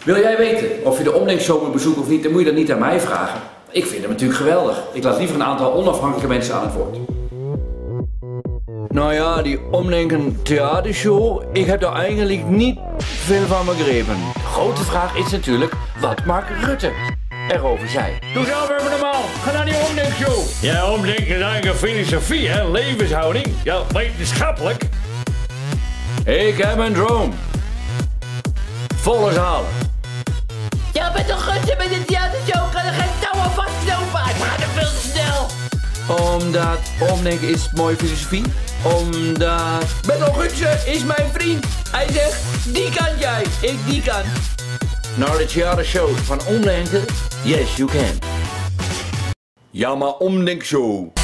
Wil jij weten of je de Omdenkshow moet bezoeken of niet, dan moet je dat niet aan mij vragen. Ik vind hem natuurlijk geweldig. Ik laat liever een aantal onafhankelijke mensen aan het woord. Nou ja, die Omdenken theatershow, ik heb daar eigenlijk niet veel van begrepen. De grote vraag is natuurlijk, wat Mark Rutte erover zei. Doe zelf even normaal, ga naar die Omdenkshow. Ja, omdenken is eigenlijk een filosofie, hè? Levenshouding. Ja, wetenschappelijk. Ik heb een droom. Volle zalen. Ja, met de Rutte met de theatershow kan er geen touw aan vastlopen. Hij gaat er veel te snel. Omdat omdenken is mooie filosofie. Omdat Benno Gutsen is mijn vriend. Hij zegt, die kan jij, ik die kan. Naar de theatershow van Omdenken, yes you can. Ja maar Omdenkshow.